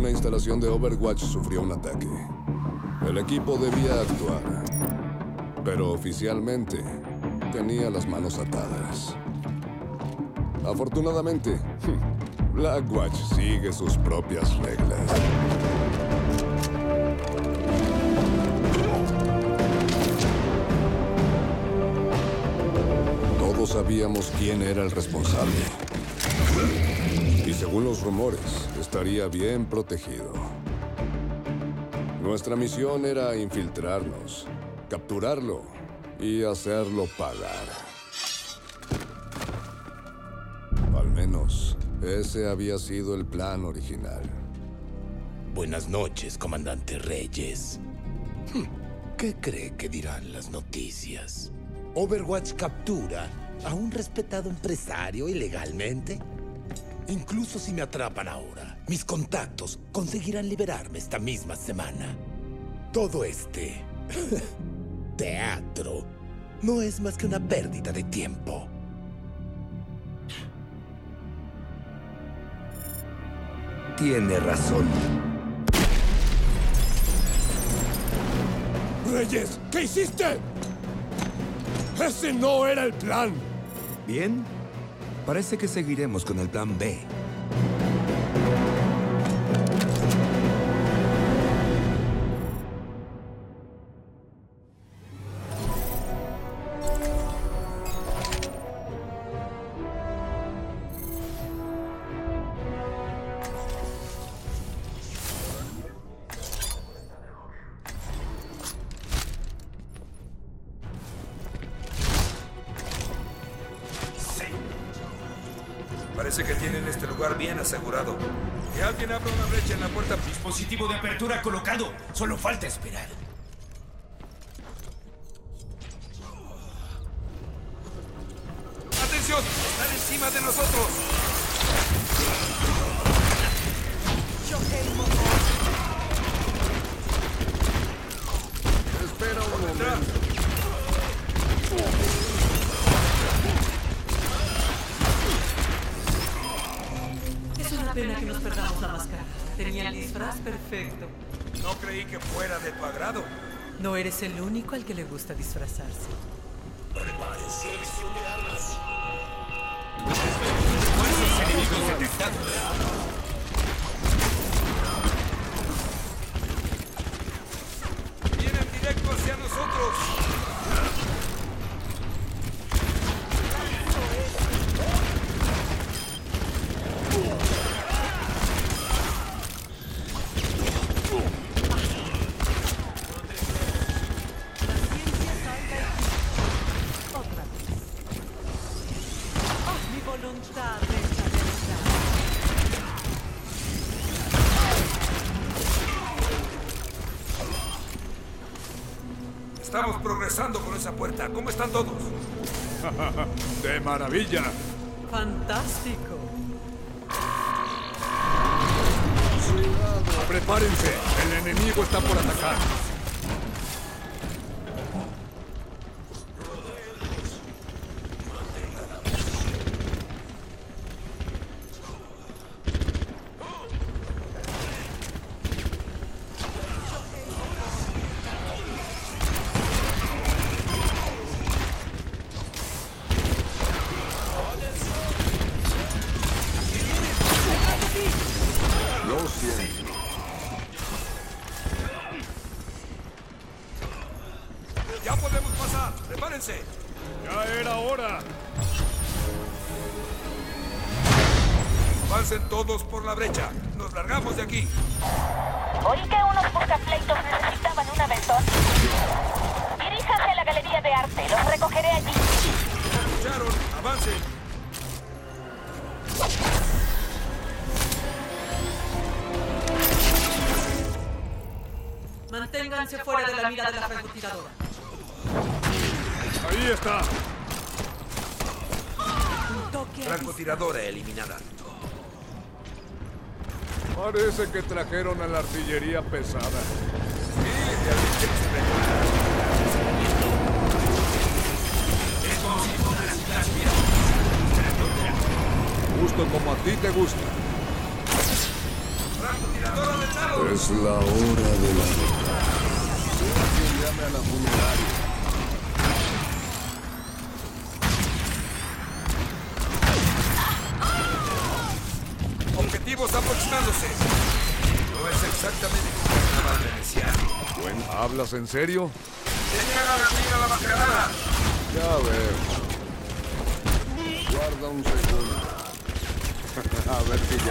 una instalación de Overwatch sufrió un ataque. El equipo debía actuar, pero oficialmente tenía las manos atadas. Afortunadamente, Blackwatch sigue sus propias reglas. Todos sabíamos quién era el responsable. Y según los rumores, estaría bien protegido. Nuestra misión era infiltrarnos, capturarlo y hacerlo pagar. Al menos, ese había sido el plan original. Buenas noches, comandante Reyes. ¿Qué cree que dirán las noticias? ¿Overwatch captura a un respetado empresario ilegalmente? Incluso si me atrapan ahora, mis contactos conseguirán liberarme esta misma semana. Todo este teatro no es más que una pérdida de tiempo. Tiene razón. ¡Reyes! ¿Qué hiciste? ¡Ese no era el plan! Bien, parece que seguiremos con el plan B. Parece que tienen este lugar bien asegurado. Que alguien abra una brecha en la puerta. Dispositivo de apertura colocado. Solo falta esperar. ¡Atención! ¡Están encima de nosotros! Espera un momento. Es una pena que nos perdamos la máscara. Tenía el disfraz perfecto. No creí que fuera de tu agrado. No eres el único al que le gusta disfrazarse. Fuerzas enemigos detectados. Vienen directo hacia nosotros. Mi voluntad hecha realidad. Estamos progresando con esa puerta. ¿Cómo están todos? ¡De maravilla! Fantástico. ¡Prepárense! El enemigo está por atacar. Lo siento. ¡Ya podemos pasar! ¡Prepárense! ¡Ya era hora! Avancen todos por la brecha. Nos largamos de aquí. Oí que unos buscapleitos necesitaban un aventón. Diríjanse a la galería de arte. Los recogeré allí. Escucharon. Avancen. Manténganse fuera de la mira de la francotiradora. ¡Ahí está! Un toque a Francotiradora eliminada. Parece que trajeron a la artillería pesada. Es como si fuera la ciudad Justo como a ti te gusta. Es la hora de la verdad. Alguien llame a la funeraria. Objetivos aproximándose. No es exactamente un carnaval veneciano. Bueno, ¿hablas en serio? Señala la vida a la mascarada. Ya veo. Guarda un segundo. A ver si ya...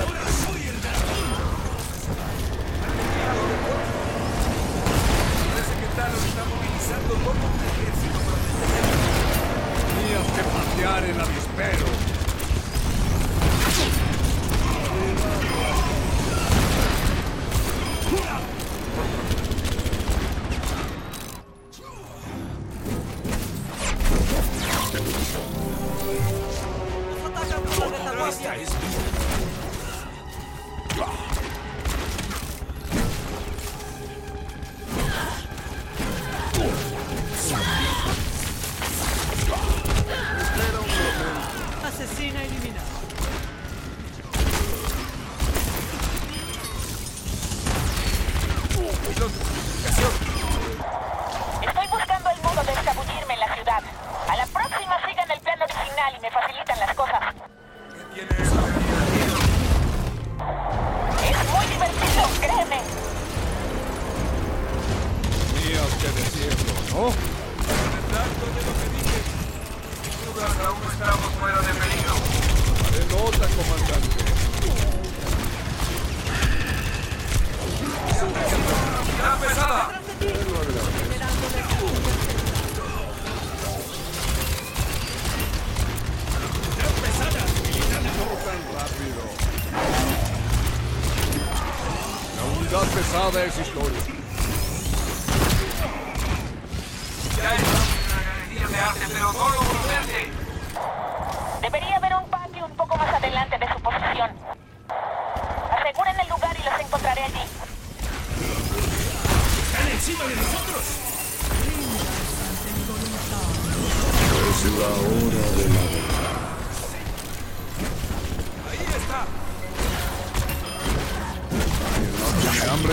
Parece que Talos está movilizando todo un ejército para detenerlo. Tenías que patear el avispero. Esta es mi... Asesina eliminada. Estoy buscando el modo de escabullirme en la ciudad. A la próxima sigan el plan original y me facilitan las cosas. ¿Qué tiene esa habilidad? Es muy divertido, créeme. Tenías que decirlo, ¿no? Exacto de lo que dije. Sin dudas, aún estamos fuera de peligro. Haré nota, comandante. ¡Ya pesada! No tan rápido. La unidad pesada es historia. Ya estamos en la galería de arte, pero no lo prudente. Debería haber un patio un poco más adelante de su posición. Aseguren el lugar y los encontraré allí. ¡Están encima de nosotros! Es la hora de la verdad. Ahí está. ¿No tiene hambre?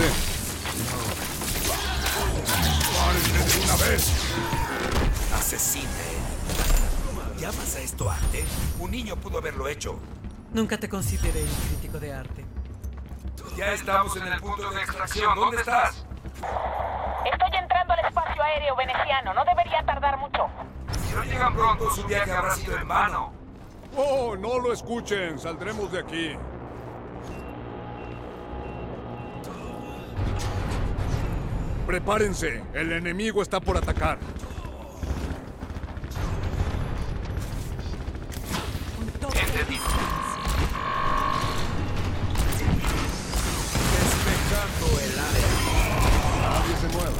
¡Párense de una vez! Asesine. ¿Llamas a esto arte? Un niño pudo haberlo hecho. Nunca te consideré un crítico de arte. Ya estamos en el punto de extracción. ¿Dónde estás? Estoy entrando al espacio aéreo veneciano. No debería tardar mucho. Si no llegan pronto, su viaje habrá sido en vano. ¡Oh, no lo escuchen! Saldremos de aquí. Prepárense. El enemigo está por atacar. Entendido. Despejando el área. Nadie se mueva.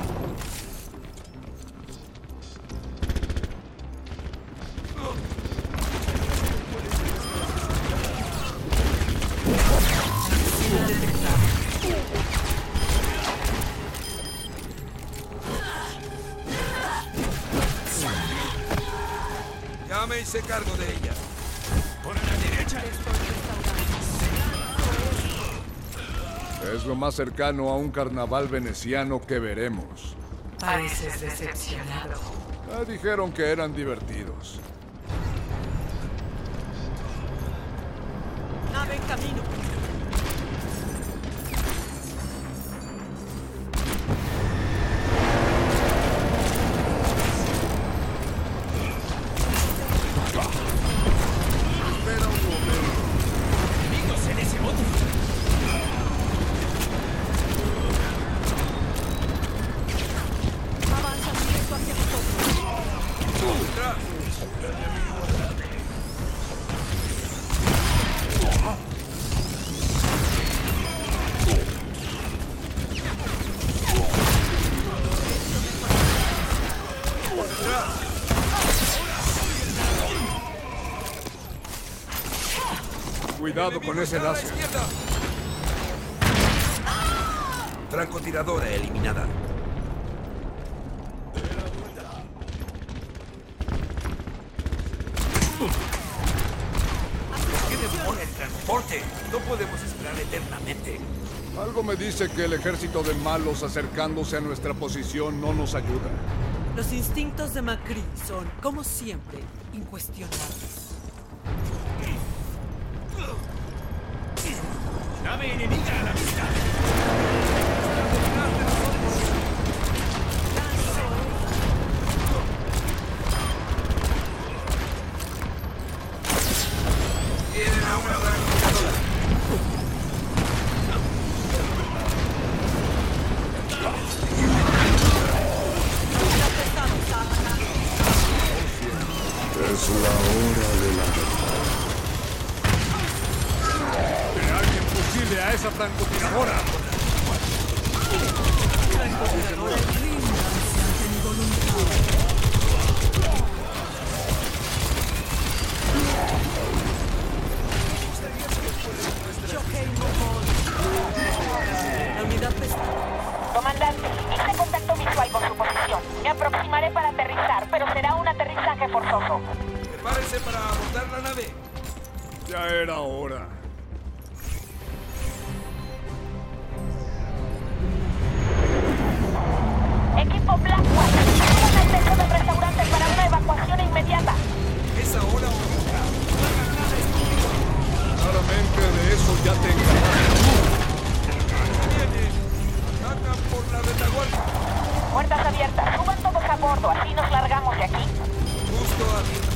Ya me hice cargo de ella. ¡Por la derecha! Es lo más cercano a un carnaval veneciano que veremos. Pareces decepcionado. Dijeron que eran divertidos. Nave en camino. Espera un momento. ¡Enemigos en ese bote! Avanza directo hacia nosotros. ¡Atrás! Cuidado con ese láser. Francotiradora eliminada. ¿Qué demora el transporte? transporte. No podemos esperar eternamente. Algo me dice que el ejército de malos acercándose a nuestra posición no nos ayuda. Los instintos de McCree son, como siempre, incuestionables. Nave enemiga a la vista. Tienen a una francotiradora. Es la hora de la verdad. ¡Que alguien fusile a esa francotiradora! La unidad pesada. Comandante, hice contacto visual con su posición. Me aproximaré para aterrizar, pero será un aterrizaje forzoso. Prepárense para abordar la nave. Ya era hora. Equipo Blackwatch, suban al techo del restaurante para una evacuación inmediata. ¿Es ahora o nunca? Claramente de eso ya te encargaste. ¡Viene! ¡Atacan por la retaguardia! Puertas abiertas, suban todos a bordo, así nos largamos de aquí. Justo a tiempo.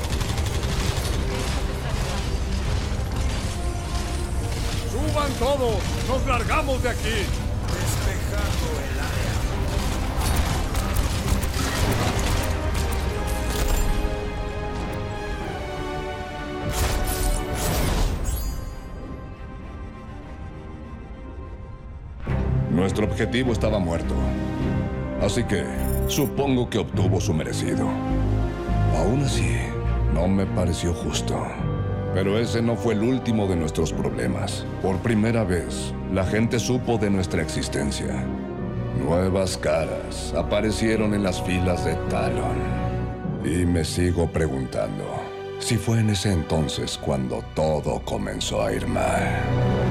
¡Suban todos! ¡Nos largamos de aquí! Despejando el área. Nuestro objetivo estaba muerto. Así que supongo que obtuvo su merecido. Aún así, no me pareció justo. Pero ese no fue el último de nuestros problemas. Por primera vez, la gente supo de nuestra existencia. Nuevas caras aparecieron en las filas de Talon. Y me sigo preguntando si fue en ese entonces cuando todo comenzó a ir mal.